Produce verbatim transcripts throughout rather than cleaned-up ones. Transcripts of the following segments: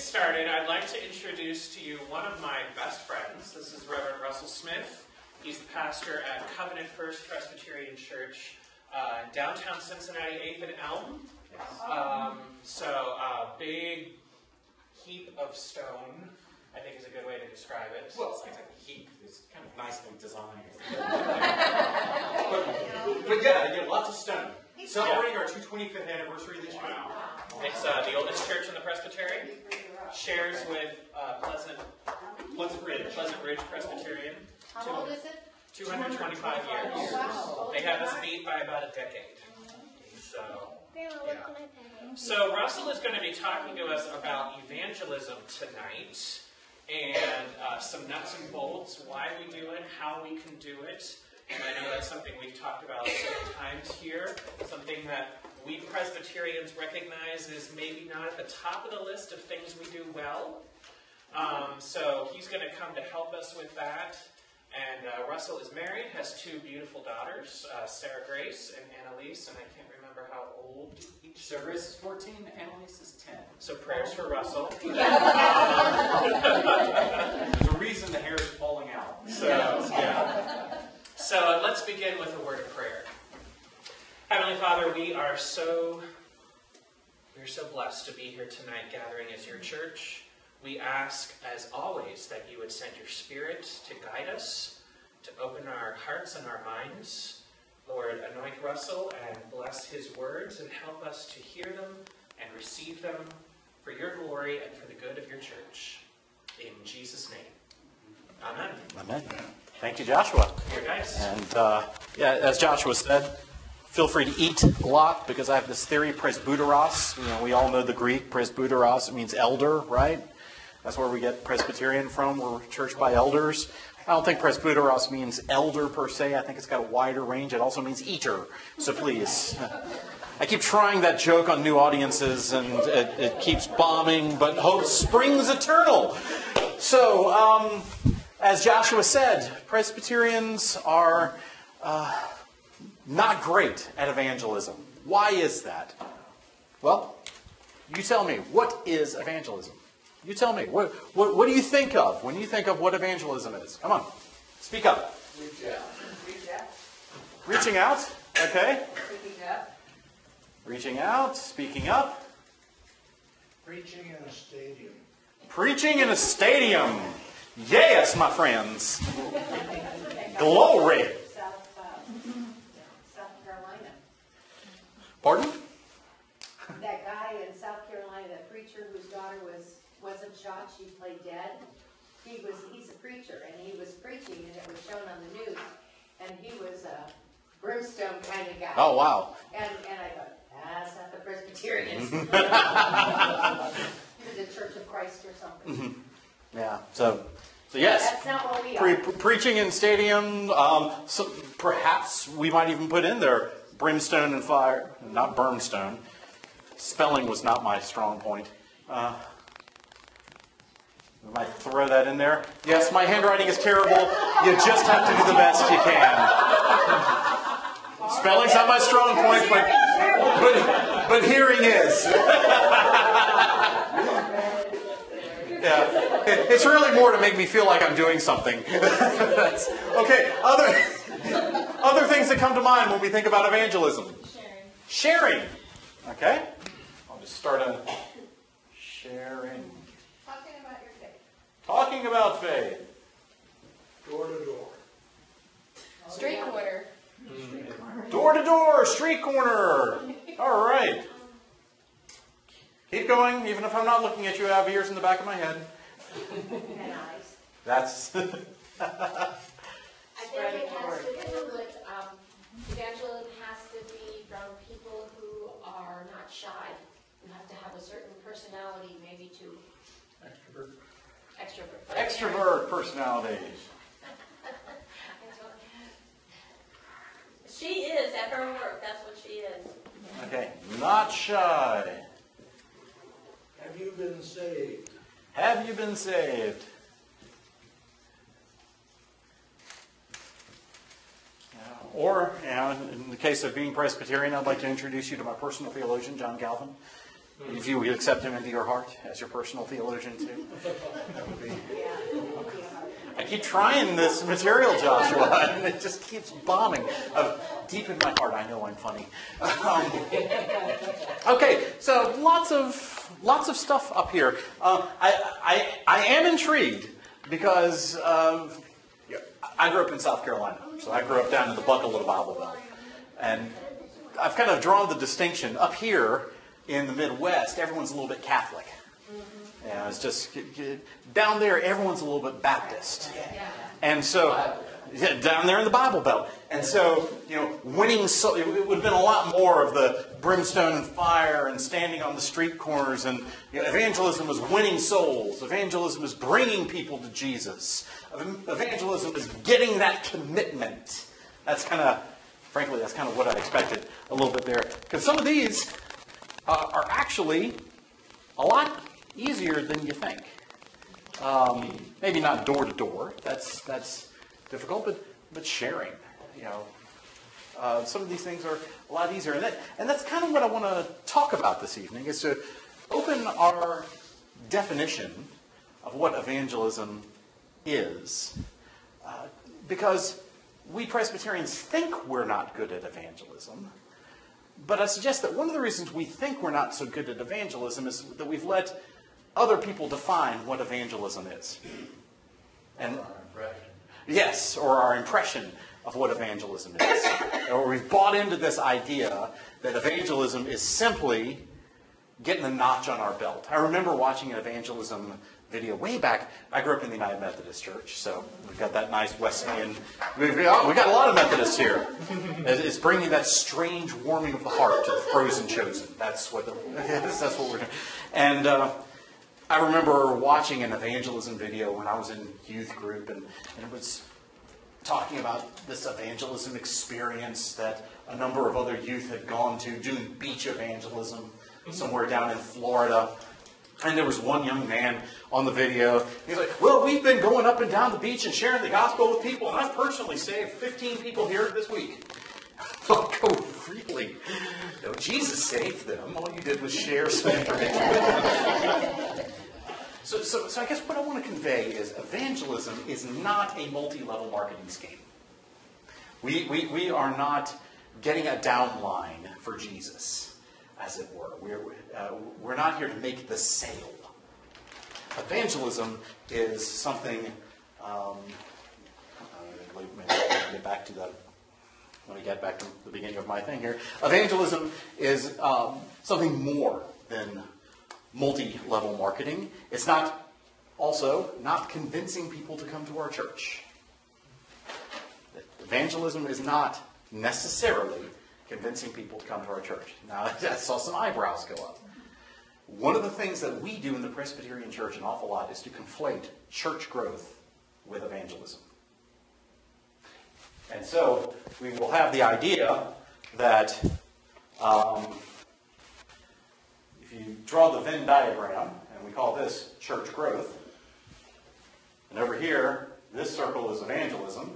started, I'd like to introduce to you one of my best friends. This is Reverend Russel Smith. He's the pastor at Covenant First Presbyterian Church uh, in downtown Cincinnati, eighth and Elm. Um, so a uh, big heap of stone, I think is a good way to describe it. Well, it's not exactly heap. It's kind of nicely designed. but, but yeah, yeah, lots of stone. Celebrating our two hundred twenty-fifth anniversary this year. Wow. It's uh, the oldest church in the Presbyterian. Shares with uh, Pleasant, Pleasant Ridge. Pleasant Ridge Presbyterian. How old is it? two hundred twenty-five years. Oh, wow. They have us beat by about a decade. So, Grandma, yeah. look at my pen. So Russell is going to be talking to us about evangelism tonight, and uh, some nuts and bolts, why we do it, how we can do it. And I know that's something we've talked about several times here, something that we Presbyterians recognize is maybe not at the top of the list of things we do well. Um, so he's going to come to help us with that. And uh, Russell is married, has two beautiful daughters, uh, Sarah Grace and Annalise, and I can't remember how old each. Sarah Grace is fourteen, Annalise is ten. So prayers for Russell. There's a reason the hair is falling out. So, yeah. So let's begin with a word of prayer. Heavenly Father, we are so, we are so blessed to be here tonight gathering as your church. We ask, as always, that you would send your Spirit to guide us, to open our hearts and our minds. Lord, anoint Russell and bless his words and help us to hear them and receive them for your glory and for the good of your church. In Jesus' name. Amen. Amen. Thank you, Joshua. You're nice. And uh, yeah, as Joshua said, feel free to eat a lot because I have this theory, presbyteros. You know, we all know the Greek, presbyteros. It means elder, right? That's where we get Presbyterian from. We're church by elders. I don't think presbyteros means elder per se. I think it's got a wider range. It also means eater. So please. I keep trying that joke on new audiences and it, it keeps bombing, but hope springs eternal. So, um, as Joshua said, Presbyterians are uh, not great at evangelism. Why is that? Well, you tell me, what is evangelism? You tell me. What, what, what do you think of when you think of what evangelism is? Come on. Speak up. Reach out. Reach out. Reaching out. Okay. Speaking up. Reaching out. Speaking up. Preaching in a stadium. Preaching in a stadium. Yes, my friends. Glory. South, uh, South Carolina. Pardon? That guy in South Carolina, that preacher whose daughter was, wasn't shot, she played dead. He was, he's a preacher, and he was preaching, and it was shown on the news, and he was a brimstone kind of guy. Oh, wow. And, and I thought, that's not the Presbyterians. He was a Church of Christ or something. Mm-hmm. Yeah, so, so yes. That's not what we Pre- are. pre- preaching in stadium, um, so perhaps we might even put in there brimstone and fire, not brimstone. Spelling was not my strong point. Uh, I might throw that in there. Yes, my handwriting is terrible. You just have to do the best you can. Spelling's not my strong point, but but, but hearing is. Yeah, it, it's really more to make me feel like I'm doing something. That's, okay, other other things that come to mind when we think about evangelism. Sharing. Sharing. Okay. I'll just start on sharing. Talking about your faith. Talking about faith. Door to door. Street corner. Door to door, street corner. All right. Keep going, even if I'm not looking at you. I have ears in the back of my head. And eyes. That's. I think it has to do with, um, evangelism has to be from people who are not shy. You have to have a certain personality, maybe to Extrovert. extrovert. Extrovert personality. She is at her work. That's what she is. Okay, not shy. Have you been saved? Have you been saved? Or, you know, in the case of being Presbyterian, I'd like to introduce you to my personal theologian, John Calvin. If you would accept him into your heart as your personal theologian too. That would be... I keep trying this material, Joshua, and it just keeps bombing. Uh, deep in my heart, I know I'm funny. Um, okay, so lots of lots of stuff up here. Uh, I, I I am intrigued because uh, I grew up in South Carolina, so I grew up down in the Buckle of the Bible Belt, and I've kind of drawn the distinction up here in the Midwest. Everyone's a little bit Catholic. Yeah, it's just down there. Everyone's a little bit Baptist, and so yeah, down there in the Bible Belt. And so, you know, winning. So, it would have been a lot more of the brimstone and fire and standing on the street corners. And you know, evangelism was winning souls. Evangelism is bringing people to Jesus. Evangelism is getting that commitment. That's kind of, frankly, that's kind of what I expected a little bit there. Because some of these uh, are actually a lot easier than you think. Um, maybe not door to door. That's that's difficult, but but sharing. You know, uh, some of these things are a lot easier, and that and that's kind of what I want to talk about this evening. Is to open our definition of what evangelism is, uh, because we Presbyterians think we're not good at evangelism. But I suggest that one of the reasons we think we're not so good at evangelism is that we've let other people define what evangelism is. And yes, or our impression of what evangelism is. Or we've bought into this idea that evangelism is simply getting a notch on our belt. I remember watching an evangelism video way back. I grew up in the United Methodist Church, so we've got that nice Wesleyan. We've got, we've got a lot of Methodists here. It's bringing that strange warming of the heart to the frozen chosen. That's what the, that's what we're doing. And uh, I remember watching an evangelism video when I was in youth group, and, and it was talking about this evangelism experience that a number of other youth had gone to, doing beach evangelism somewhere down in Florida. And there was one young man on the video. He's like, well, we've been going up and down the beach and sharing the gospel with people, and I've personally saved fifteen people here this week. Oh, really? No, Jesus saved them. All you did was share some information. so, so, so I guess what I want to convey is evangelism is not a multi-level marketing scheme. We, we, we are not getting a downline for Jesus, as it were. We're, uh, we're not here to make the sale. Evangelism is something, um, uh, let me get back to the, let me get back to the beginning of my thing here. Evangelism is um, something more than multi-level marketing. It's not also not convincing people to come to our church. Evangelism is not necessarily convincing people to come to our church. Now, I saw some eyebrows go up. One of the things that we do in the Presbyterian Church an awful lot is to conflate church growth with evangelism. And so we will have the idea that um, if you draw the Venn diagram, and we call this church growth, and over here, this circle is evangelism,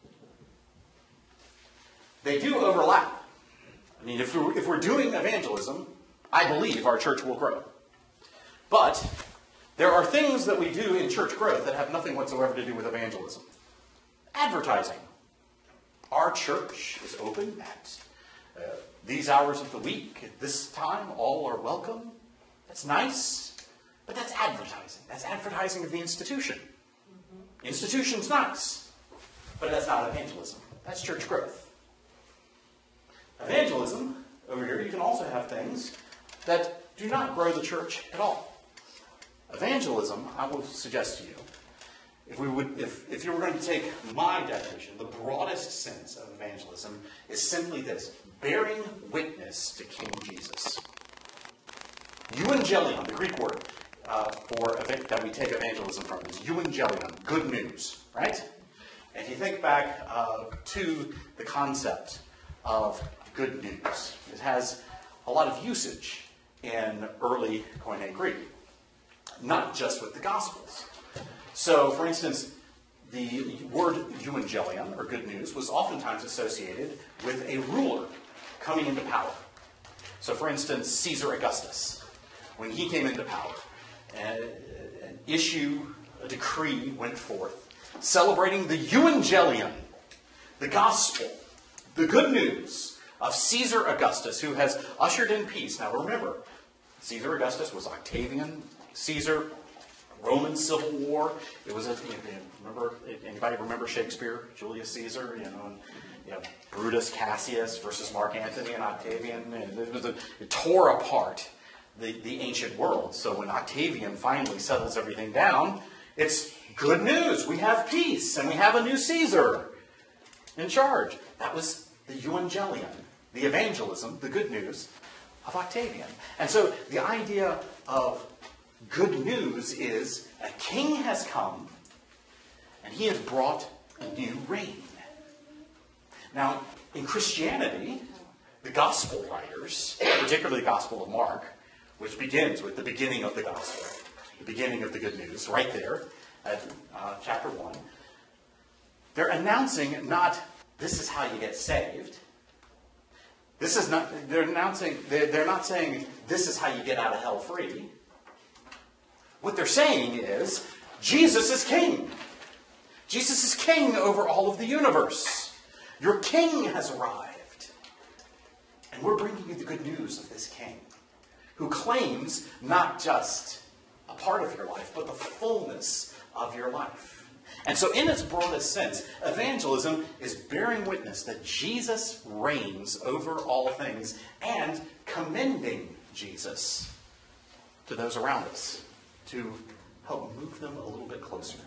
they do overlap. I mean, if we're, if we're doing evangelism, I believe our church will grow. But there are things that we do in church growth that have nothing whatsoever to do with evangelism. Advertising. Our church is open at uh, these hours of the week. At this time, all are welcome. That's nice, but that's advertising. That's advertising of the institution. Mm-hmm. Institution's nice, but that's not evangelism. That's church growth. Evangelism, over here, you can also have things that do not grow the church at all. Evangelism, I will suggest to you, if we would, if, if you were going to take my definition, the broadest sense of evangelism is simply this: bearing witness to King Jesus. Evangelion, the Greek word uh, for that we take evangelism from, is evangelion, good news, right? And if you think back uh, to the concept of good news, it has a lot of usage in early Koine Greek, not just with the Gospels. So, for instance, the word evangelion, or good news, was oftentimes associated with a ruler coming into power. So, for instance, Caesar Augustus. when he came into power, an, an issue, a decree went forth celebrating the Evangelium, the gospel, the good news of Caesar Augustus, who has ushered in peace. Now remember, Caesar Augustus was Octavian Caesar, Roman Civil War. It was a, you know, remember, anybody remember Shakespeare, Julius Caesar, you know, and, you know, Brutus Cassius versus Mark Antony and Octavian. And it, was a, it tore apart the, the ancient world. So when Octavian finally settles everything down, it's good news. We have peace, and we have a new Caesar in charge. That was the Evangelium, the evangelism, the good news of Octavian. And so the idea of good news is a king has come, and he has brought a new reign. Now, in Christianity, the gospel writers, particularly the Gospel of Mark, which begins with the beginning of the gospel, the beginning of the good news, right there at uh, chapter one, they're announcing not, this is how you get saved. This is not, they're announcing, they're, they're not saying, this is how you get out of hell free. What they're saying is, Jesus is king. Jesus is king over all of the universe. Your king has arrived. And we're bringing you the good news of this king, who claims not just a part of your life, but the fullness of your life. And so in its broadest sense, evangelism is bearing witness that Jesus reigns over all things and commending Jesus to those around us, to help move them a little bit closer.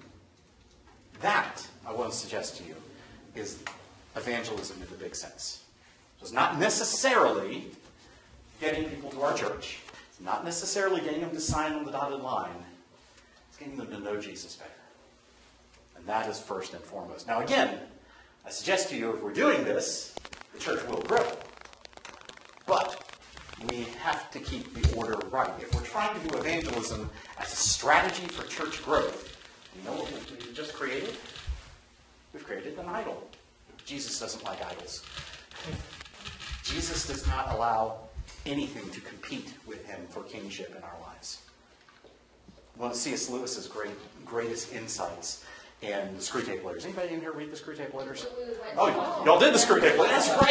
That, I want to suggest to you, is evangelism in the big sense. So it's not necessarily getting people to our church. It's not necessarily getting them to sign on the dotted line. It's getting them to know Jesus better. And that is first and foremost. Now again, I suggest to you, if we're doing this, the church will grow. But we have to keep the order right. If we're trying to do evangelism as a strategy for church growth, you know what we've just created? We've created an idol. Jesus doesn't like idols. Jesus does not allow anything to compete with him for kingship in our lives. One of C S Lewis's great, greatest insights in the Screwtape Letters. Anybody in here read the Screwtape Letters? Oh, y'all did the Screwtape Letters. That's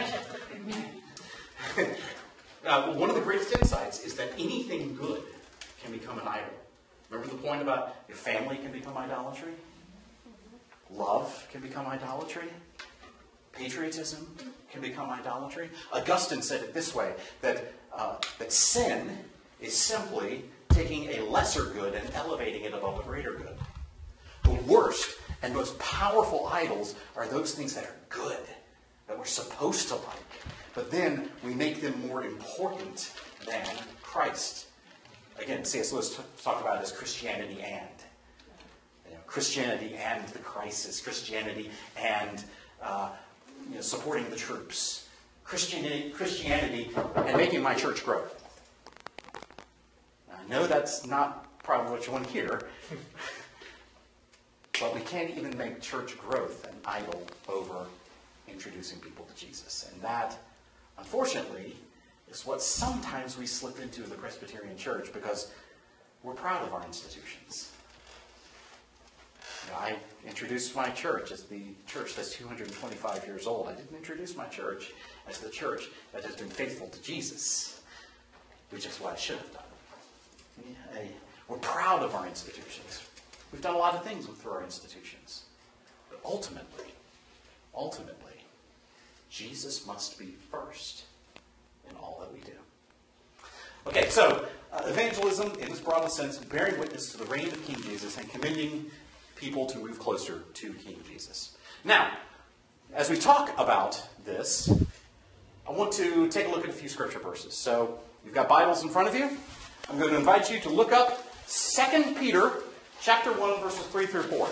right. Uh, one of the greatest insights is that anything good can become an idol. Remember the point about your family can become idolatry? Love can become idolatry? Patriotism can become idolatry? Augustine said it this way, that, uh, that sin is simply taking a lesser good and elevating it above a greater good. The worst and most powerful idols are those things that are good, that we're supposed to like. But then we make them more important than Christ. Again, C S Lewis talked about it as Christianity and. You know, Christianity and the crisis. Christianity and uh, you know, supporting the troops. Christianity, Christianity and making my church grow. Now, I know that's not probably what you want to hear. But we can't even make church growth an idol over introducing people to Jesus. And that, unfortunately, is what sometimes we slip into in the Presbyterian Church because we're proud of our institutions. You know, I introduced my church as the church that's two hundred twenty-five years old. I didn't introduce my church as the church that has been faithful to Jesus, which is what I should have done. Yeah, we're proud of our institutions. We've done a lot of things through our institutions. But ultimately, ultimately, Jesus must be first in all that we do. Okay, so uh, evangelism, in its broadest sense, bearing witness to the reign of King Jesus and commending people to move closer to King Jesus. Now, as we talk about this, I want to take a look at a few scripture verses. So, you've got Bibles in front of you. I'm going to invite you to look up Second Peter chapter one, verses three through four.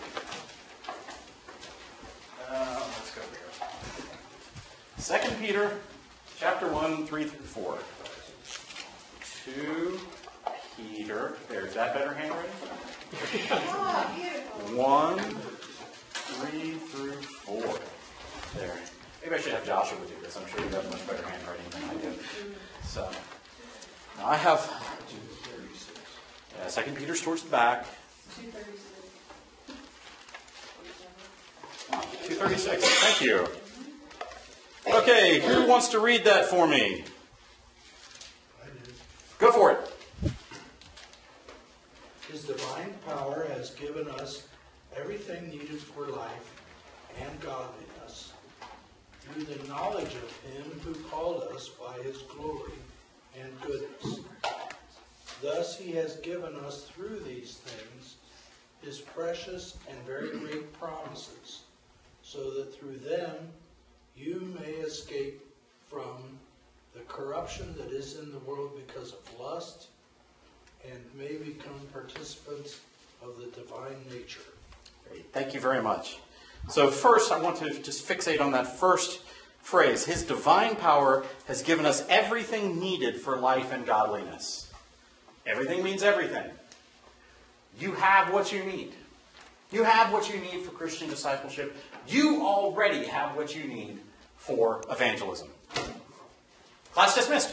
Uh, let's go here. Second Peter chapter one, three through four. Two Peter. There's that better handwriting? One, three through four. There. Maybe I should have Joshua do this. I'm sure you have much better handwriting than I do. So, Now I have uh, Second Peter's towards the back. two thirty-six. Thank you. Okay, who wants to read that for me? Go for it. His divine power has given us everything needed for life and godliness through the knowledge of him who called us by his glory and goodness. Thus he has given us through these things his precious and very great promises, so that through them you may escape from the corruption that is in the world because of lust, and may become participants of the divine nature. Great. Thank you very much. So first, I want to just fixate on that first phrase. His divine power has given us everything needed for life and godliness. Everything means everything. You have what you need. You have what you need for Christian discipleship. You already have what you need for evangelism. Class dismissed.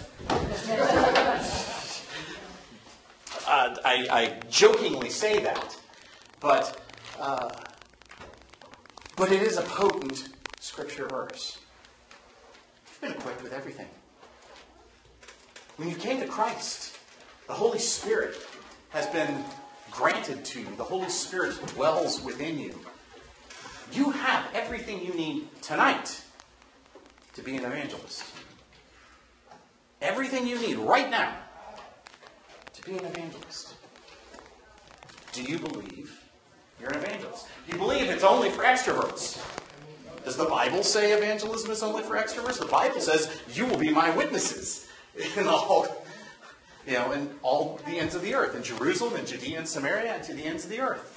Uh, I, I jokingly say that, but uh, but it is a potent scripture verse. You've been equipped with everything. When you came to Christ, the Holy Spirit has been granted to you. The Holy Spirit dwells within you. You have everything you need tonight to be an evangelist. Everything you need right now to be an evangelist. Do you believe you're an evangelist? Do you believe it's only for extroverts? Does the Bible say evangelism is only for extroverts? The Bible says you will be my witnesses in all, you know, in all the ends of the earth, in Jerusalem, in Judea, and Samaria, and to the ends of the earth.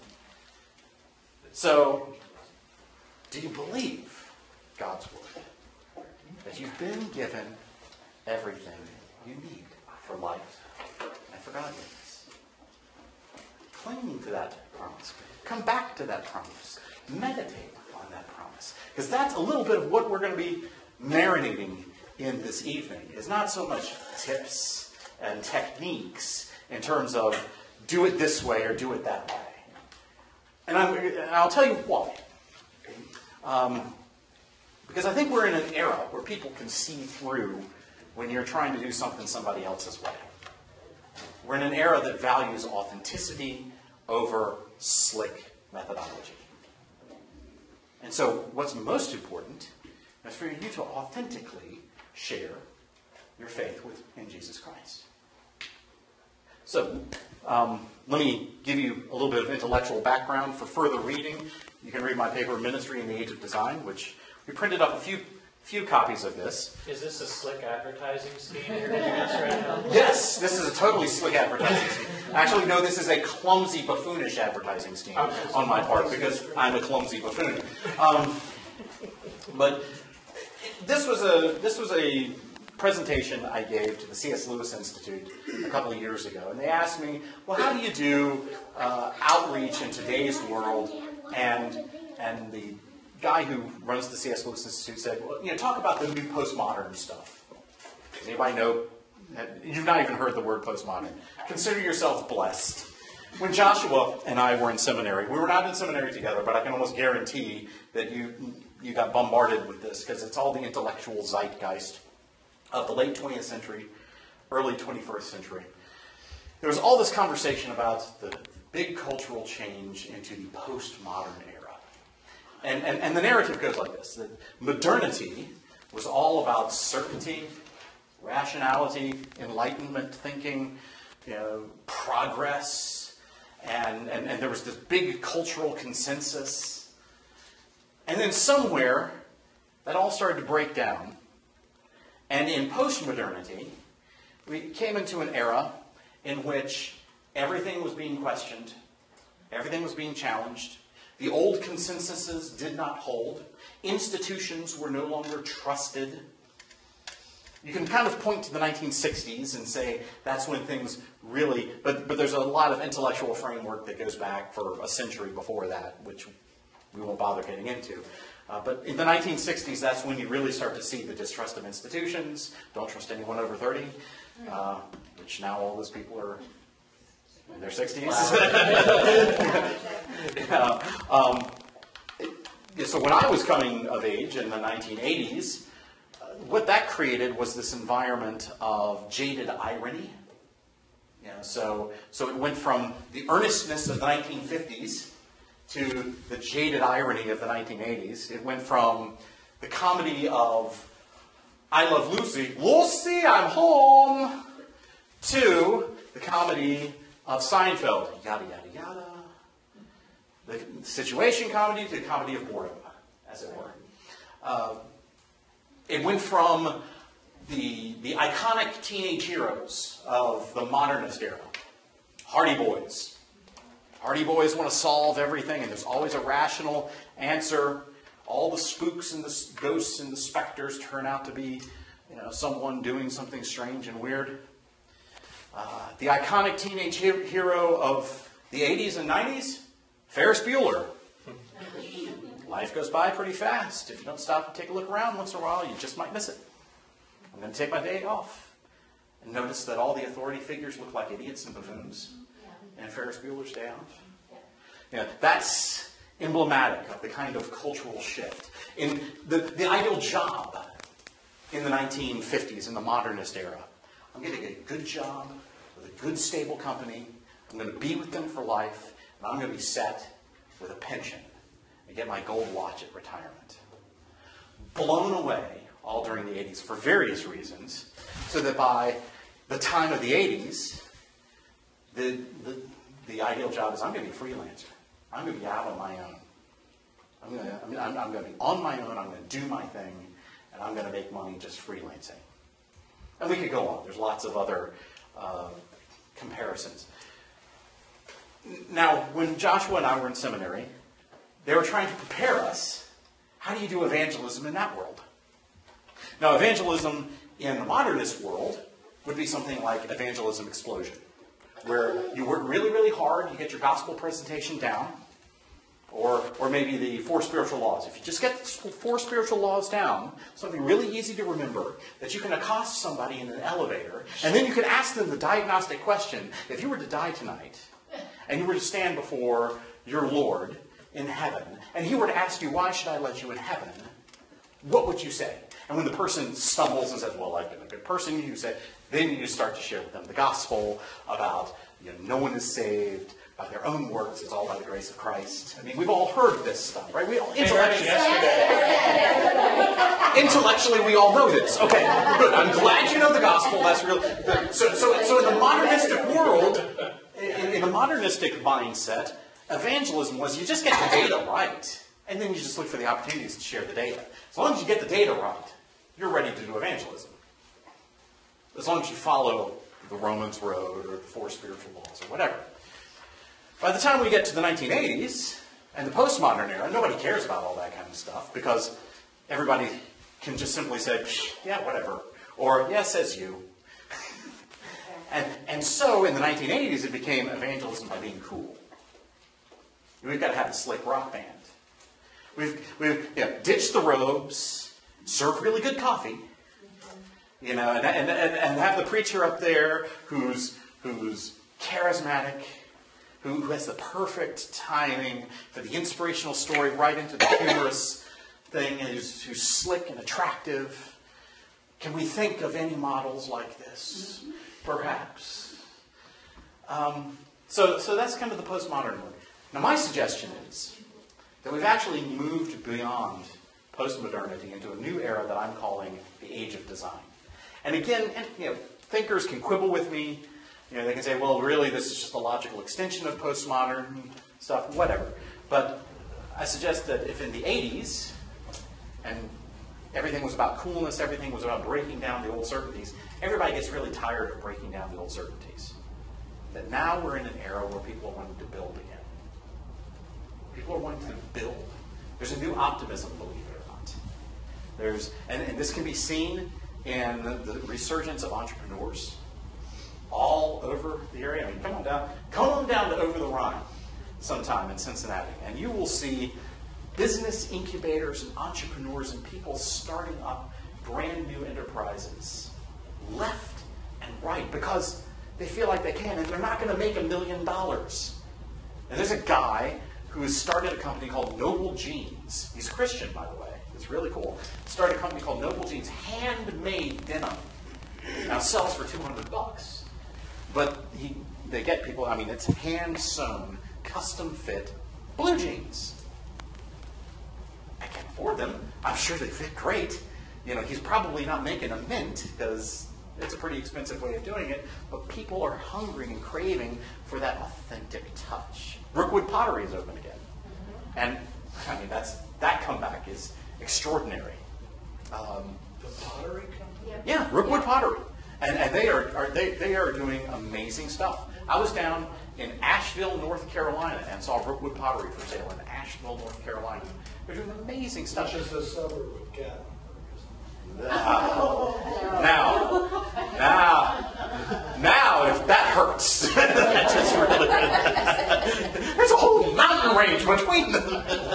So, do you believe God's word? That you've been given everything you need for life and for godliness. Cling to that promise. Come back to that promise. Meditate on that promise. Because that's a little bit of what we're going to be marinating in this evening. It's not so much tips and techniques in terms of do it this way or do it that way. And, I'm, and I'll tell you why. Um, because I think we're in an era where people can see through when you're trying to do something somebody else's way. We're in an era that values authenticity over slick methodology. And so what's most important is for you to authentically share your faith with in Jesus Christ. So um, let me give you a little bit of intellectual background. For further reading, you can read my paper, Ministry in the Age of Design, which we printed up a few few copies of this. Is this a slick advertising scheme you're giving us right now? Yes, this is a totally slick advertising scheme. Actually, no, this is a clumsy, buffoonish advertising scheme on my part, because I'm a clumsy buffoon. Um, but this was a this was a presentation I gave to the C S Lewis Institute a couple of years ago, and they asked me, "Well, how do you do uh, outreach in today's world?" And and the guy who runs the C S Lewis Institute said, well, you know, talk about the new postmodern stuff. Does anybody know? You've not even heard the word postmodern. Consider yourself blessed. When Joshua and I were in seminary, we were not in seminary together, but I can almost guarantee that you you got bombarded with this because it's all the intellectual zeitgeist of the late twentieth century, early twenty-first century. There was all this conversation about the big cultural change into the postmodern era. And, and, and the narrative goes like this, that modernity was all about certainty, rationality, enlightenment thinking, you know, progress, and, and, and there was this big cultural consensus. And then somewhere, that all started to break down. And in postmodernity, we came into an era in which everything was being questioned, everything was being challenged. The old consensuses did not hold. Institutions were no longer trusted. You can kind of point to the nineteen sixties and say that's when things really, but, but there's a lot of intellectual framework that goes back for a century before that, which we won't bother getting into. Uh, but in the nineteen sixties, that's when you really start to see the distrust of institutions. Don't trust anyone over thirty. Uh, age. Now all those people are in their sixties. yeah, um, it, so when I was coming of age in the nineteen eighties, uh, what that created was this environment of jaded irony. You know, so, so it went from the earnestness of the nineteen fifties to the jaded irony of the nineteen eighties. It went from the comedy of I Love Lucy, Lucy, I'm home, to the comedy of Seinfeld, yada, yada, yada. The situation comedy to the comedy of boredom, as it were. Uh, it went from the, the iconic teenage heroes of the modernist era. Hardy Boys. Hardy Boys want to solve everything, and there's always a rational answer. All the spooks and the ghosts and the specters turn out to be, you know, someone doing something strange and weird. Uh, the iconic teenage he- hero of the eighties and nineties, Ferris Bueller. Life goes by pretty fast. If you don't stop and take a look around once in a while, you just might miss it. I'm going to take my day off and notice that all the authority figures look like idiots and buffoons. And Ferris Bueller's Day Off. You know, that's emblematic of the kind of cultural shift. In the, the ideal job in the nineteen fifties, in the modernist era, I'm going to get a good job with a good, stable company. I'm going to be with them for life, and I'm going to be set with a pension and get my gold watch at retirement. Blown away all during the eighties for various reasons, so that by the time of the eighties, the, the, the ideal job is I'm going to be a freelancer. I'm going to be out on my own. I'm going to, I mean, I'm, I'm going to be on my own. I'm going to do my thing, and I'm going to make money just freelancing. And we could go on. There's lots of other uh, comparisons. Now, when Joshua and I were in seminary, they were trying to prepare us. How do you do evangelism in that world? Now, evangelism in the modernist world would be something like evangelism explosion, where you work really, really hard, you get your gospel presentation down, or, or maybe the four spiritual laws. If you just get the four spiritual laws down, something really easy to remember, that you can accost somebody in an elevator, and then you can ask them the diagnostic question, if you were to die tonight, and you were to stand before your Lord in heaven, and he were to ask you, why should I let you in heaven, what would you say? And when the person stumbles and says, well, I've been a good person, you say, then you start to share with them the gospel about, you know, no one is saved by their own works. It's all by the grace of Christ. I mean, we've all heard this stuff, right? We all intellectually, intellectually we all know this. Okay, good. I'm glad you know the gospel. That's real. So, so, so in the modernistic world, in, in the modernistic mindset, evangelism was you just get the data right, and then you just look for the opportunities to share the data. As long as you get the data right, you're ready to do evangelism. As long as you follow the Romans road or the four spiritual laws or whatever. By the time we get to the nineteen eighties and the postmodern era, nobody cares about all that kind of stuff because everybody can just simply say, yeah, whatever. Or, yeah, says you. and, and so in the nineteen eighties, it became evangelism by being cool. We've got to have a slick rock band. We've, we've you know, ditched the robes, serve really good coffee, you know, and, and, and, and have the preacher up there who's, who's charismatic, who, who has the perfect timing for the inspirational story right into the humorous thing, and who's, who's slick and attractive. Can we think of any models like this? Perhaps. Um, so, so that's kind of the postmodern one. Now, my suggestion is that we've actually moved beyond postmodernity into a new era that I'm calling the age of design. And again, you know, thinkers can quibble with me. You know, they can say, well, really, this is just a logical extension of postmodern stuff, whatever. But I suggest that if in the eighties, and everything was about coolness, everything was about breaking down the old certainties, everybody gets really tired of breaking down the old certainties. That now we're in an era where people are wanting to build again. People are wanting to build. There's a new optimism, believe it or not. There's, and, and this can be seen in the, the resurgence of entrepreneurs all over the area. I mean, come on down, come on down to over the Rhine sometime in Cincinnati, and you will see business incubators and entrepreneurs and people starting up brand new enterprises left and right, because they feel like they can, and they're not going to make a million dollars. And there's a guy who has started a company called Noble Jeans. He's a Christian, by the way. It's really cool. Started a company called Noble Jeans, handmade denim. Now it sells for two hundred bucks. But he, they get people, I mean, it's hand-sewn, custom-fit blue jeans. I can't afford them. I'm sure they fit great. You know, he's probably not making a mint because it's a pretty expensive way of doing it, but people are hungry and craving for that authentic touch. Brookwood Pottery is open again. And, I mean, that's that comeback is extraordinary. Um, The pottery company? Yep. yeah, Brookwood Yep. Pottery. And, and they are, are they, they are doing amazing stuff. I was down in Asheville, North Carolina, and saw Brookwood Pottery for sale in Asheville, North Carolina. They're doing amazing stuff. Which is a suburb of Gatlinburg. Now, now, now, now, if that hurts, that just really, there's a whole mountain range between them.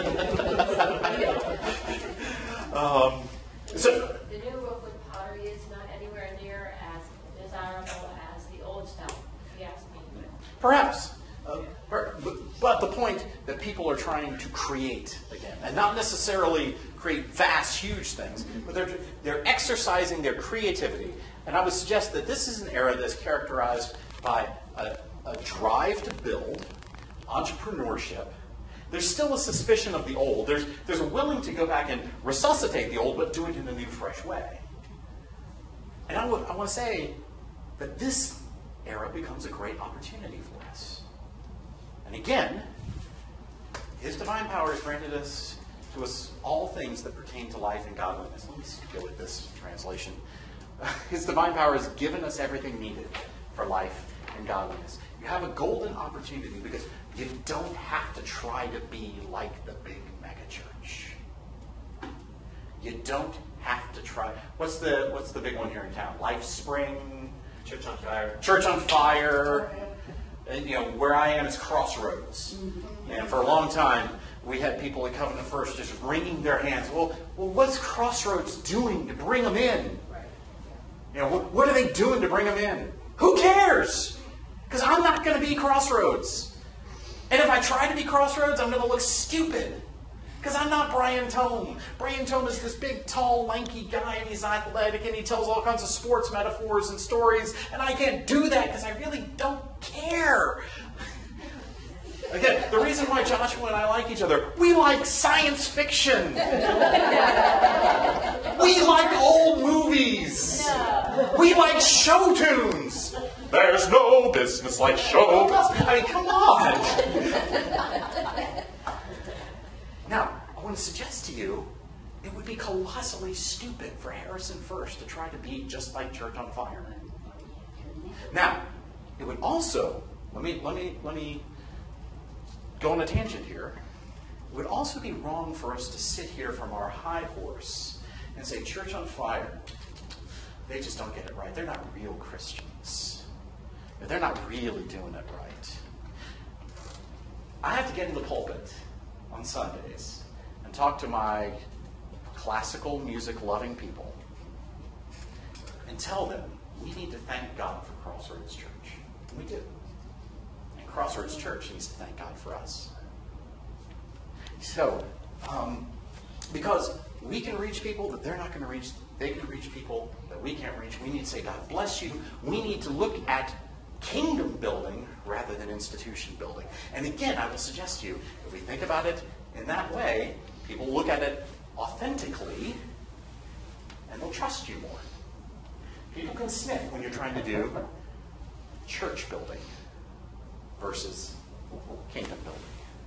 um, so, The new Brookwood pottery is not anywhere near as desirable as the old stuff, if you ask me. perhaps. Uh, per- but, but the point that people are trying to create again, and not necessarily create vast, huge things, but they're, they're exercising their creativity. And I would suggest that this is an era that's characterized by a, a drive to build, entrepreneurship. There's still a suspicion of the old. There's, there's a willing to go back and resuscitate the old, but do it in a new, fresh way. And I, w- I want to say that this era becomes a great opportunity for us. And again, His divine power has granted us to us all things that pertain to life and godliness. Let me go with this translation. His divine power has given us everything needed for life and godliness. You have a golden opportunity because you don't have to try to be like the big megachurch. You don't have to try. What's the what's the big one here in town? Life Spring, Church on Fire. Church on Fire. And, you know, where I am is Crossroads. And for a long time, we had people at Covenant First just wringing their hands. Well, well, what's Crossroads doing to bring them in? You know, what, what are they doing to bring them in? Who cares? Because I'm not going to be Crossroads. And if I try to be Crossroads, I'm going to look stupid. Because I'm not Brian Tome. Brian Tome is this big, tall, lanky guy, and he's athletic, and he tells all kinds of sports metaphors and stories, and I can't do that because I really don't care. Again, the reason why Joshua and I like each other, we like science fiction. We like old movies. We like show tunes. There's no business like show business. I mean, come on. Now, I want to suggest to you, it would be colossally stupid for Harrison First to try to be just like Church on Fire. Now, it would also, let me, let me, let me go on a tangent here. It would also be wrong for us to sit here from our high horse and say, Church on Fire, they just don't get it right. They're not real Christians. They're not really doing it right. I have to get in the pulpit on Sundays and talk to my classical music loving people and tell them we need to thank God for Crossroads Church. And we do. And Crossroads Church needs to thank God for us. So, um, because we can reach people that they're not going to reach, they can reach people that we can't reach. We need to say, God bless you. We need to look at kingdom building rather than institution building. And again, I will suggest to you, if we think about it in that way, people look at it authentically, and they'll trust you more. People can sniff when you're trying to do church building versus kingdom building.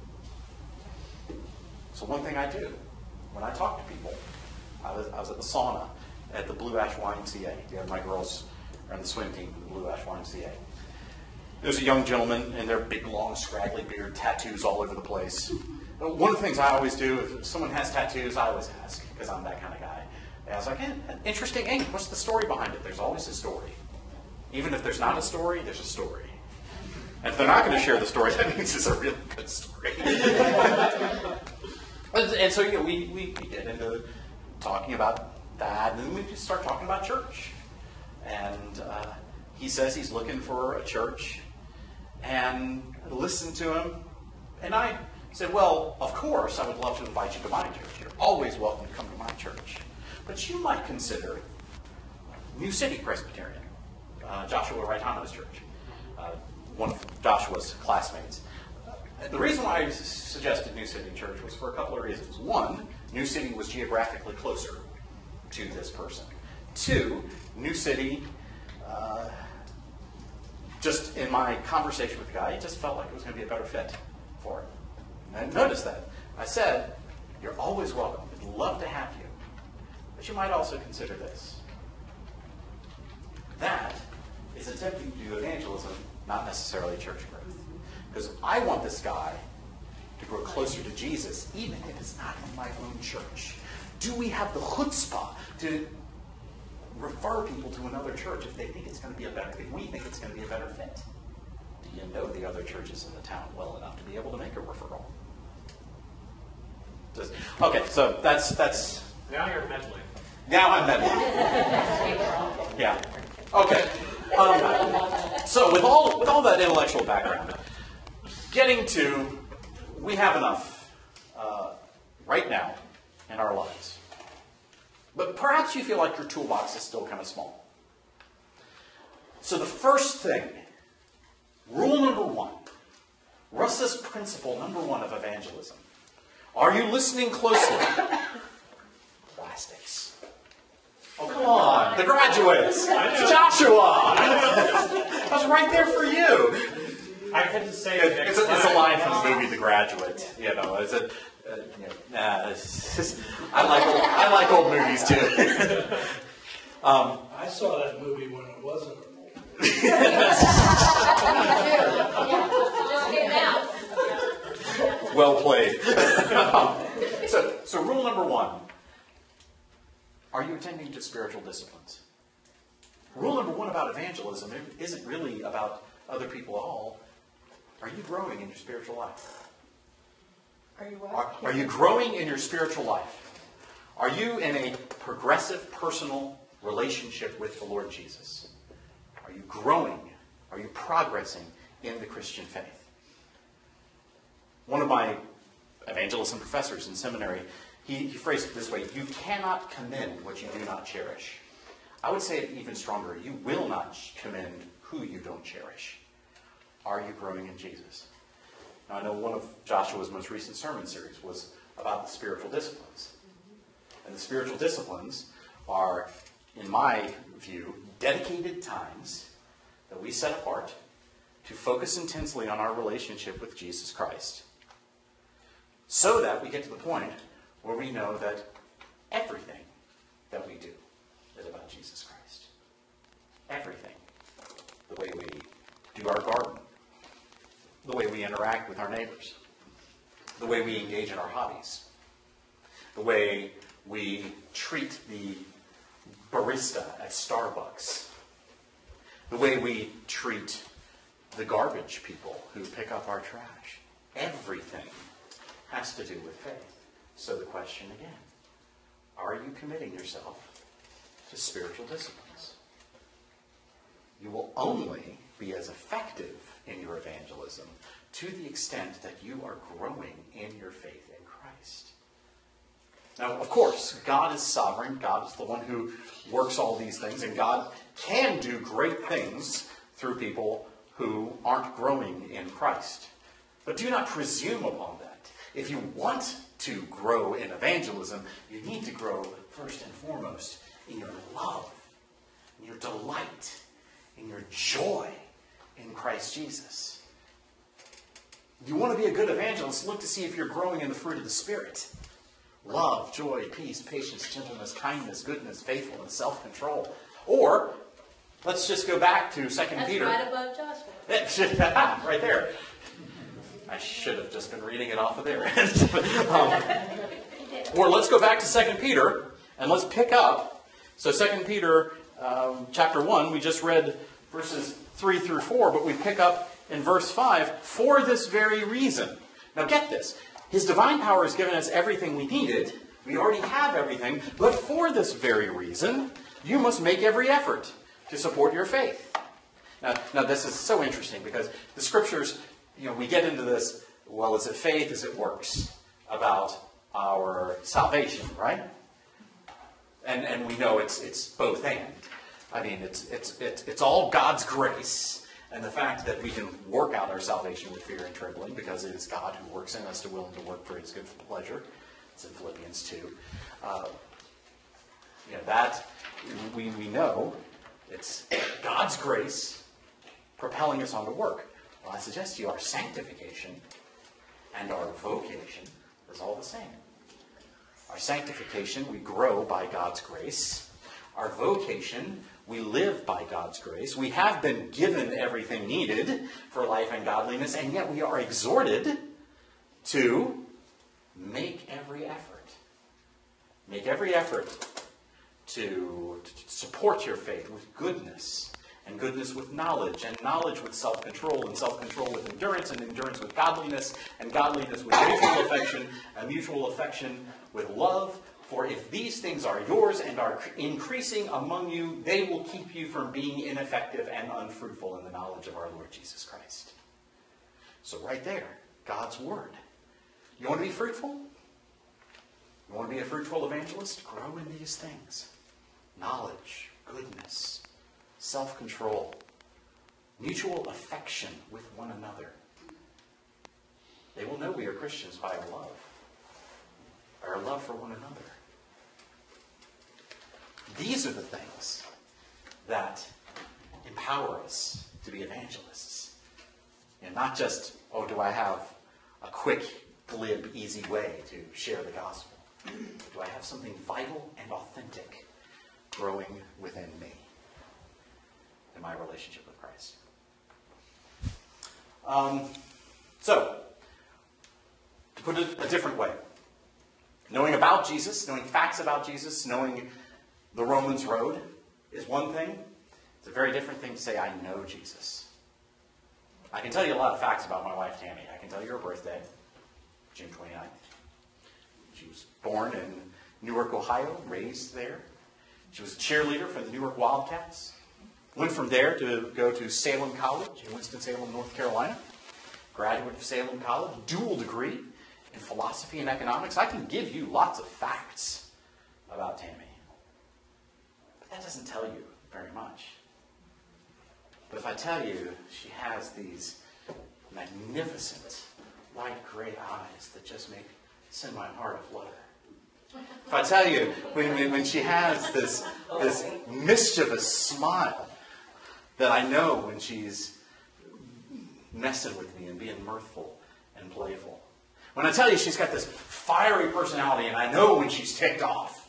So one thing I do when I talk to people, I was, I was at the sauna at the Blue Ash Y M C A. The other my girls are on the swim team for the Blue Ash Y M C A. There's a young gentleman in their big, long, scraggly beard, tattoos all over the place. One of the things I always do, if someone has tattoos, I always ask, because I'm that kind of guy. And I was like, eh, interesting ink. What's the story behind it? There's always a story. Even if there's not a story, there's a story. And if they're not going to share the story, that means it's a really good story. And so, you know, we, we get into talking about that, and then we just start talking about church. And uh, he says he's looking for a church, and listened to him. And I said, well, of course, I would love to invite you to my church. You're always welcome to come to my church. But you might consider New City Presbyterian, uh, Joshua Raitano's church, uh, one of Joshua's classmates. The reason why I suggested New City Church was for a couple of reasons. One, New City was geographically closer to this person. Two, New City, uh, just in my conversation with the guy, it just felt like it was going to be a better fit for him. And notice that. I said, you're always welcome. We'd love to have you. But you might also consider this. That is attempting to do evangelism, not necessarily church growth. Because I want this guy to grow closer to Jesus, even if it's not in my own church. Do we have the chutzpah to refer people to another church if they think it's going to be a better, if we think it's going to be a better fit? Do you know the other churches in the town well enough to be able to make a referral? Just, okay, so that's that's. Now you're meddling. Now I'm meddling. Yeah. Okay. Um, so with all with all that intellectual background, getting to, we have enough uh, right now in our lives. But perhaps you feel like your toolbox is still kind of small. So the first thing, rule number one, Russell's principle number one of evangelism. Are you listening closely? Plastics. Oh, come on. The graduates. Joshua. I was right there for you. I couldn't say It, it it's, a, it's a line from the movie The Graduate. You know, it's a, uh, you know, nah, it's just, I like old, I like old movies too. um, I saw that movie when it wasn't a movie. Just came out. well played. so, so rule number one: are you attending to spiritual disciplines? Rule number one about evangelism isn't really about other people at all. Are you growing in your spiritual life? Are you what? Are, are you growing in your spiritual life? Are you in a progressive, personal relationship with the Lord Jesus? Are you growing? Are you progressing in the Christian faith? One of my evangelism professors in seminary, he, he phrased it this way: you cannot commend what you do not cherish. I would say it even stronger: you will not commend who you don't cherish. Are you growing in Jesus? Now, I know one of Joshua's most recent sermon series was about the spiritual disciplines. And the spiritual disciplines are, in my view, dedicated times that we set apart to focus intensely on our relationship with Jesus Christ, so that we get to the point where we know that everything that we do is about Jesus Christ. Everything. The way we do our garden, the way we interact with our neighbors, the way we engage in our hobbies, the way we treat the barista at Starbucks, the way we treat the garbage people who pick up our trash. Everything has to do with faith. So the question again, are you committing yourself to spiritual disciplines? You will only be as effective in your evangelism to the extent that you are growing in your faith in Christ. Now, of course, God is sovereign. God is the one who works all these things, and God can do great things through people who aren't growing in Christ. But do not presume upon that. If you want to grow in evangelism, you need to grow first and foremost in your love, in your delight, in your joy in Christ Jesus. You want to be a good evangelist, look to see if you're growing in the fruit of the Spirit. Love, joy, peace, patience, gentleness, kindness, goodness, faithfulness, self-control. Or, let's just go back to Second That's Peter. right above Joshua. Right there. I should have just been reading it off of there. um, or let's go back to Second Peter, and let's pick up. So Second Peter um, chapter one, we just read verses three through four, but we pick up in verse five, for this very reason. Now get this. His divine power has given us everything we needed. We already have everything. But for this very reason, you must make every effort to support your faith. Now, now, this is so interesting because the Scriptures, you know, we get into this, well, is it faith, is it works, about our salvation, right? And and we know it's it's both and. I mean, it's it's it's it's all God's grace, and the fact that we can work out our salvation with fear and trembling, because it is God who works in us to will and to work for His good pleasure. It's in Philippians two. Uh, you know that we we know it's God's grace propelling us on to work. Well, I suggest to you our sanctification and our vocation is all the same. Our sanctification, we grow by God's grace. Our vocation, we live by God's grace. We have been given everything needed for life and godliness, and yet we are exhorted to make every effort. Make every effort to, to support your faith with goodness, and goodness with knowledge, and knowledge with self-control, and self-control with endurance, and endurance with godliness, and godliness with mutual affection, and mutual affection with love. For if these things are yours and are increasing among you, they will keep you from being ineffective and unfruitful in the knowledge of our Lord Jesus Christ. So right there, God's Word. You want to be fruitful? You want to be a fruitful evangelist? Grow in these things. Knowledge, goodness, self-control, mutual affection with one another. They will know we are Christians by our love, by our love for one another. These are the things that empower us to be evangelists. And not just, oh, do I have a quick, glib, easy way to share the gospel? Do I have something vital and authentic growing within me in my relationship with Christ? Um, so, to put it a different way, knowing about Jesus, knowing facts about Jesus, knowing the Romans road is one thing. It's a very different thing to say, I know Jesus. I can tell you a lot of facts about my wife, Tammy. I can tell you her birthday, June twenty-ninth. She was born in Newark, Ohio, raised there. She was a cheerleader for the Newark Wildcats. Went from there to go to Salem College in Winston-Salem, North Carolina. Graduate of Salem College, dual degree in philosophy and economics. I can give you lots of facts about Tammy. But that doesn't tell you very much. But if I tell you she has these magnificent light gray eyes that just make send my heart aflutter. If I tell you when, when she has this, this mischievous smile that I know when she's messing with me and being mirthful and playful. When I tell you she's got this fiery personality and I know when she's ticked off.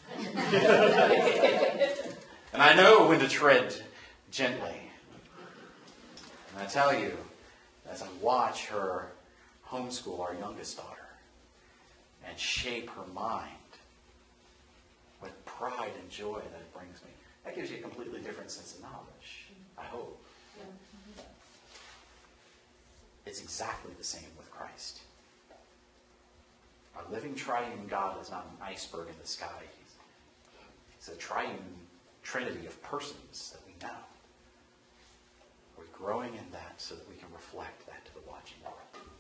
And I know when to tread gently. And I tell you, as I watch her homeschool our youngest daughter and shape her mind, what pride and joy that it brings me. That gives you a completely different sense of knowledge, I hope. It's exactly the same with Christ. Our living triune God is not an iceberg in the sky. He's a triune trinity of persons that we know. We're growing in that so that we can reflect that to the watching world.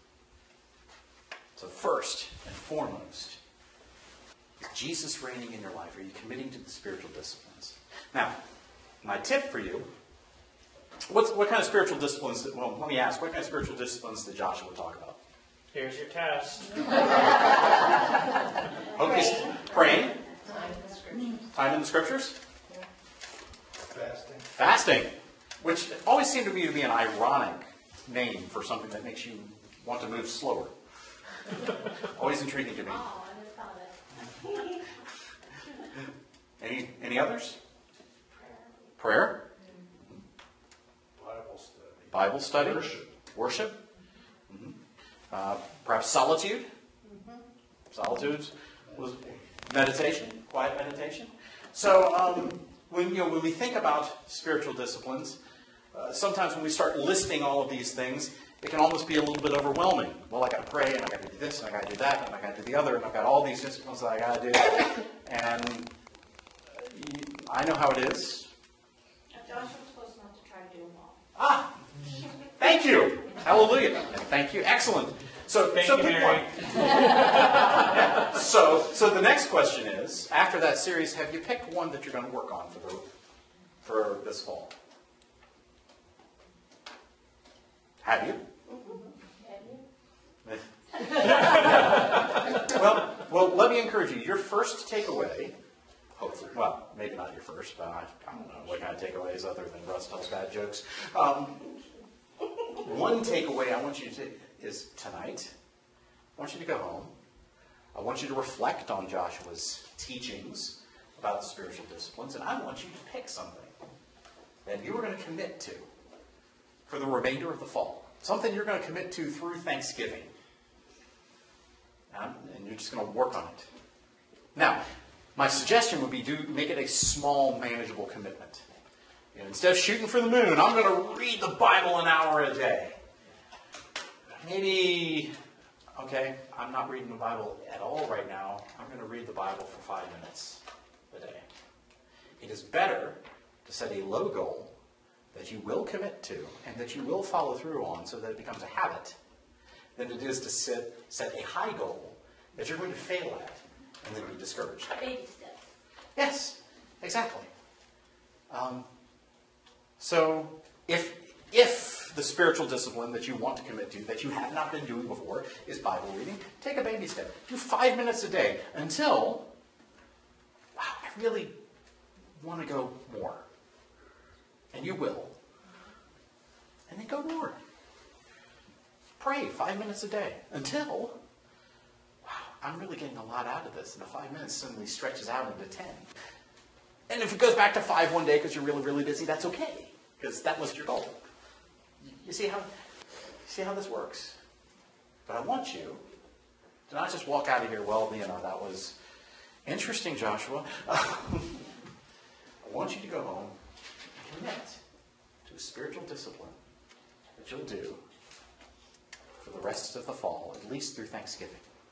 So first and foremost, is Jesus reigning in your life? Are you committing to the spiritual disciplines? Now, my tip for you, what's, what kind of spiritual disciplines, well, let me ask, what kind of spiritual disciplines did Joshua talk about? Here's your test. Okay, praying. Time in the scriptures. Fasting. Fasting, which always seemed to me to be an ironic name for something that makes you want to move slower. Always intriguing to me. Oh, I just thought it. Any any others? Prayer. Bible study. Bible study. Worship. Worship. Mm-hmm. Uh, perhaps solitude. Mm-hmm. Solitude was meditation, quiet meditation. So um, when you know when we think about spiritual disciplines, uh, sometimes when we start listing all of these things, it can almost be a little bit overwhelming. Well, I got to pray, and I got to do this, and I got to do that, and I got to do the other, and I've got all these disciplines that I got to do. And I know how it is. Joshua's supposed not to try to do them all. Ah, thank you. Hallelujah. Thank you. Excellent. So, Thank so you, pick Mary. one. Yeah. So, so the next question is, after that series, have you picked one that you're going to work on for the for this fall? Have you? well, well, let me encourage you. Your first takeaway, hopefully, well, maybe not your first, but I, I don't know what kind of takeaways other than Russ tells bad jokes. Um, one takeaway I want you to take is tonight. I want you to go home. I want you to reflect on Joshua's teachings about the spiritual disciplines, and I want you to pick something that you are going to commit to for the remainder of the fall. Something you're going to commit to through Thanksgiving. Um, and you're just going to work on it. Now, my suggestion would be do make it a small, manageable commitment. You know, instead of shooting for the moon, I'm going to read the Bible an hour a day. Maybe, okay, I'm not reading the Bible at all right now. I'm going to read the Bible for five minutes a day. It is better to set a low goal that you will commit to and that you will follow through on so that it becomes a habit than it is to set, set a high goal that you're going to fail at and then be discouraged. Baby steps. Yes, exactly. Um, so if if the spiritual discipline that you want to commit to, that you have not been doing before, is Bible reading, take a baby step. Do five minutes a day until, wow, I really want to go more. And you will. And then go more. Pray five minutes a day until, wow, I'm really getting a lot out of this. And the five minutes suddenly stretches out into ten. And if it goes back to five one day because you're really, really busy, that's okay. Because that was your goal. You see how, you see how this works? But I want you to not just walk out of here, well, you know, that was interesting, Joshua. I want you to go home and commit to a spiritual discipline that you'll do for the rest of the fall, at least through Thanksgiving.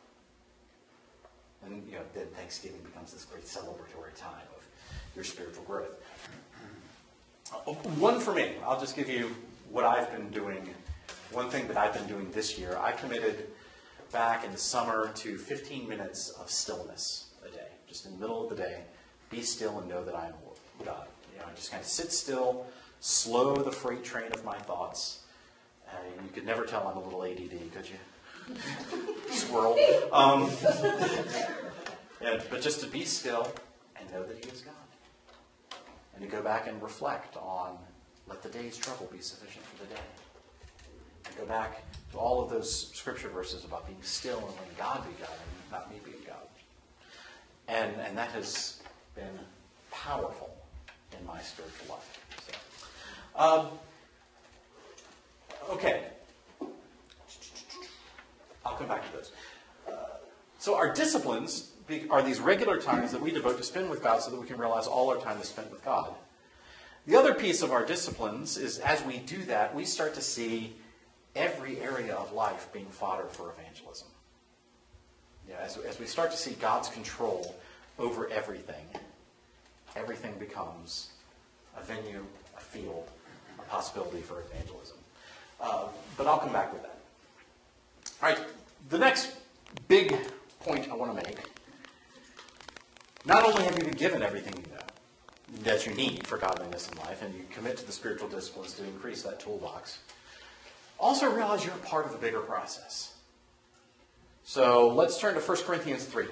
And, you know, then Thanksgiving becomes this great celebratory time of your spiritual growth. Uh, one for me, I'll just give you what I've been doing. One thing that I've been doing this year, I committed back in the summer to fifteen minutes of stillness a day. Just in the middle of the day, be still and know that I am God. You know, just kind of sit still, slow the freight train of my thoughts. Uh, you could never tell I'm a little A D D, could you? Squirrel. Um, yeah, but just to be still and know that He is God. And to go back and reflect on, let the day's trouble be sufficient for the day. And go back to all of those scripture verses about being still and letting God be God and not me being God. And, and that has been powerful in my spiritual life. So, um, okay. I'll come back to those. Uh, so our disciplines are these regular times that we devote to spend with God so that we can realize all our time is spent with God. The other piece of our disciplines is as we do that, we start to see every area of life being fodder for evangelism. Yeah, as, as we start to see God's control over everything, everything becomes a venue, a field, a possibility for evangelism. Uh, but I'll come back with that. All right, the next big point I want to make, not only have you been given everything you know that you need for godliness in life, and you commit to the spiritual disciplines to increase that toolbox, also realize you're part of a bigger process. So let's turn to First Corinthians three.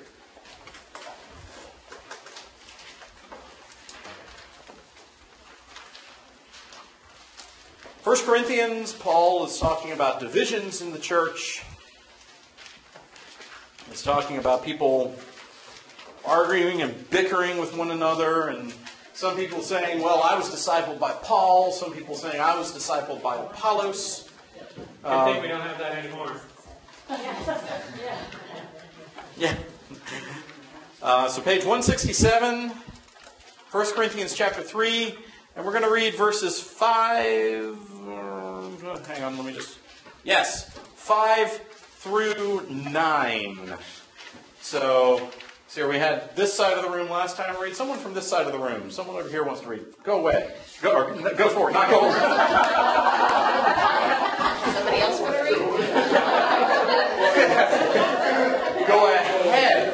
First Corinthians, Paul is talking about divisions in the church. He's talking about people arguing and bickering with one another, and some people saying, well, I was discipled by Paul. Some people saying, I was discipled by Apollos. Good um, thing we don't have that anymore. Yeah. Uh, so page one sixty-seven, First Corinthians chapter three, and we're going to read verses five, uh, hang on, let me just, yes, five through nine. So, So we had this side of the room last time. Read. Someone from this side of the room. Someone over here wants to read. Go away. Go, or, go for it. Not go away. Somebody else want to read? Go ahead.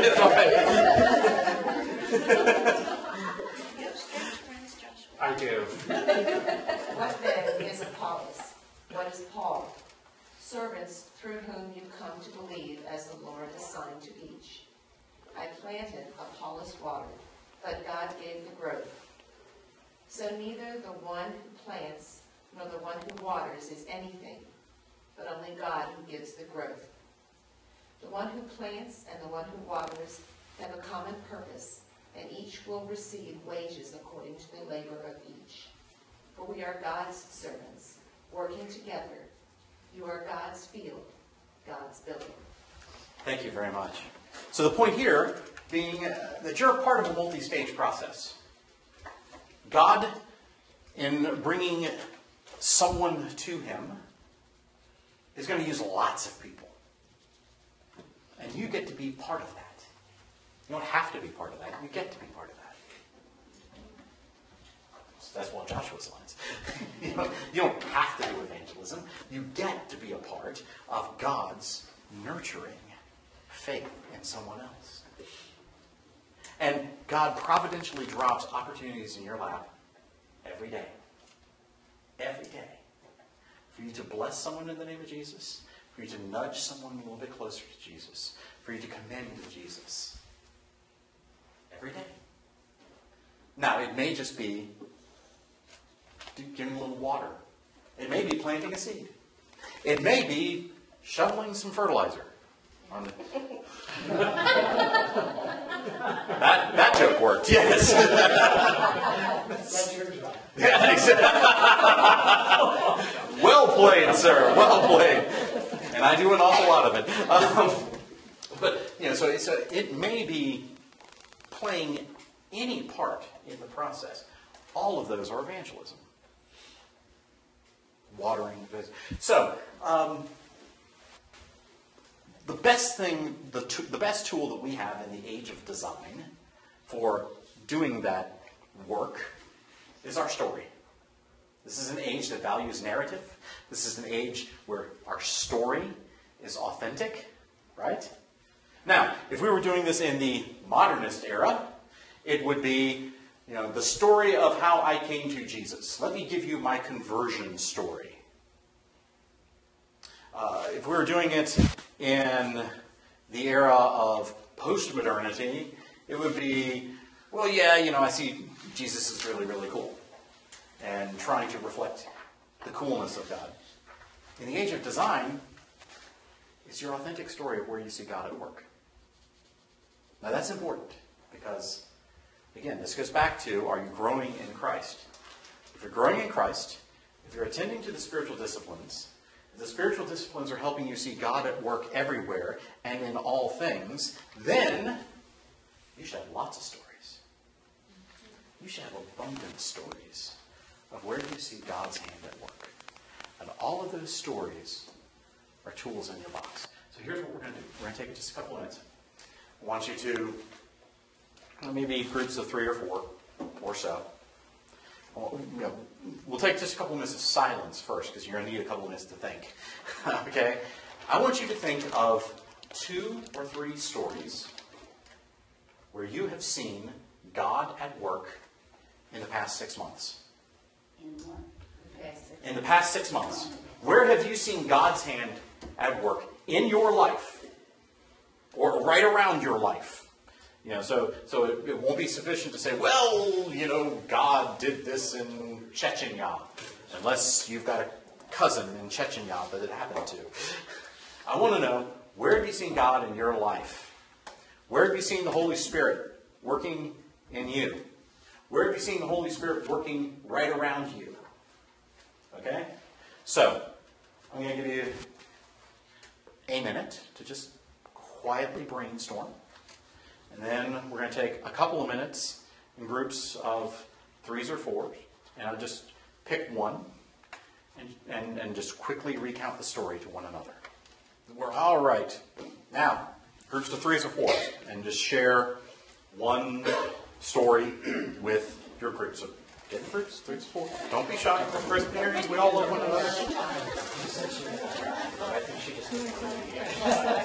I do. What then is Apollos? What is Paul? Servants through whom you come to believe as the Lord assigned to each. I planted, Apollos watered, but God gave the growth. So neither the one who plants nor the one who waters is anything, but only God who gives the growth. The one who plants and the one who waters have a common purpose, and each will receive wages according to the labor of each. For we are God's servants, working together. You are God's field, God's building. Thank you very much. So the point here being uh, that you're a part of a multi-stage process. God, in bringing someone to him, is going to use lots of people. And you get to be part of that. You don't have to be part of that. You get to be part of that. That's one of Joshua's lines. you, don't, you don't have to do evangelism. You get to be a part of God's nurturing faith in someone else. And God providentially drops opportunities in your lap every day. Every day. For you to bless someone in the name of Jesus. For you to nudge someone a little bit closer to Jesus. For you to commend to Jesus. Every day. Now, it may just be giving a little water. It may be planting a seed. It may be shoveling some fertilizer. On the... that, that joke worked, yes. That's your job. Yeah, exactly. Well played, sir. Well played. And I do an awful lot of it. Um, but, you know, so, so it may be playing any part in the process. All of those are evangelism. Watering. So, um, the best thing, the, t- the best tool that we have in the age of design for doing that work is our story. This is an age that values narrative. This is an age where our story is authentic, right? Now, if we were doing this in the modernist era, it would be, you know, the story of how I came to Jesus. Let me give you my conversion story. Uh, if we were doing it in the era of post-modernity, it would be, well, yeah, you know, I see Jesus is really, really cool. And trying to reflect the coolness of God. In the age of design, it's your authentic story of where you see God at work. Now that's important because, again, this goes back to, are you growing in Christ? If you're growing in Christ, if you're attending to the spiritual disciplines, if the spiritual disciplines are helping you see God at work everywhere and in all things, then you should have lots of stories. You should have abundant stories of where you see God's hand at work. And all of those stories are tools in your box. So here's what we're going to do. We're going to take just a couple minutes. I want you to, maybe groups of three or four or so. Well, you know, we'll take just a couple minutes of silence first because you're going to need a couple minutes to think. Okay? I want you to think of two or three stories where you have seen God at work in the past six months. In the past six months. Where have you seen God's hand at work in your life? Or right around your life? You know, so so it, it won't be sufficient to say, well, you know, God did this in Chechnya. Unless you've got a cousin in Chechnya that it happened to. I want to know, where have you seen God in your life? Where have you seen the Holy Spirit working in you? Where have you seen the Holy Spirit working right around you? Okay? So, I'm going to give you a minute to just quietly brainstorm. And then we're going to take a couple of minutes in groups of threes or fours. And I'll just pick one and, and, and just quickly recount the story to one another. We're all right. Now, groups of threes or fours, and just share one story with your groups. So get in groups, threes or fours. Don't be shy. We're Presbyterians. We all love one another. I think she just